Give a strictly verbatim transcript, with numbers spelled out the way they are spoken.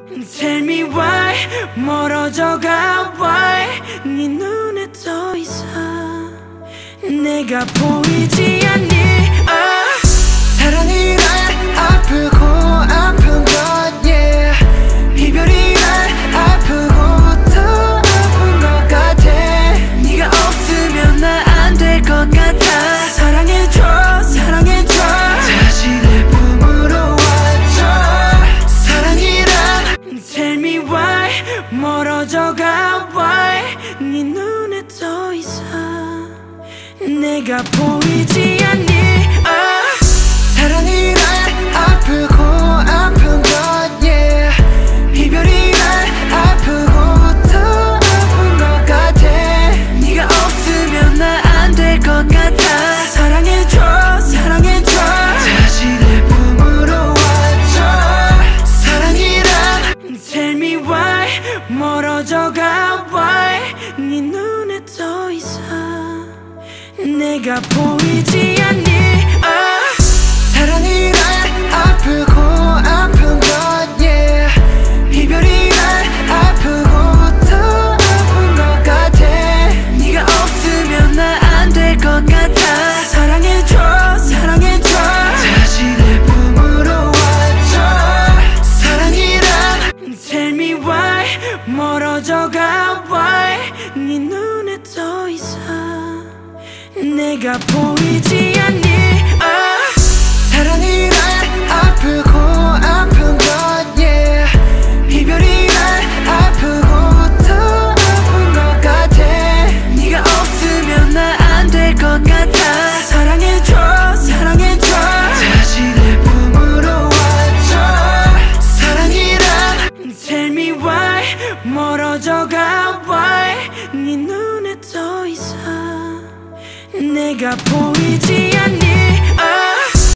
Tell me why 멀어져가 why 네 눈에 더 이상 내가 보이지 않니 uh. 사랑이란 아프고 아픈 것 yeah. 이별이란 아프고 더 아픈 것 같아. 네가 없으면 나 안 될 것 같아. 사랑해줘 사랑해줘 다시 내 품으로 와줘. 사랑이란 Tell me why 멀어져가 why 네 눈에 더 이상 내가 보이지 않니 uh. 사랑이란 아프고 아픈 것 yeah. 이별이란 아프고 더 아픈 것 같아. 네가 없으면 나 안 될 것 같아. 사랑해줘 사랑해줘 다시 내 품으로 와줘. 사랑이란 Tell me why 멀어져가 why 네 눈에 더 이상 내가 보이지 않니 uh. 사랑이란 아프고 아픈 것 yeah. 이별이란 아프고 더 아픈 것 같아. 네가 없으면 나 안 될 것 같아. 사랑해줘 사랑해줘 다시 내 품으로 와줘. 사랑이란 Tell me why 멀어져가 why 네 눈에 더 이상 내가 보이지 않니 uh. 사랑이란 아프고 아픈 것 yeah. 이별이란 아프고 더 아픈 것 같아. 네가 없으면 나 안 될 것 같아. 사랑해줘 사랑해줘 다시 내 품으로 와줘. 사랑이란 Tell me why 멀어져가 why 네 눈에 더 이상 내가 보이지 않니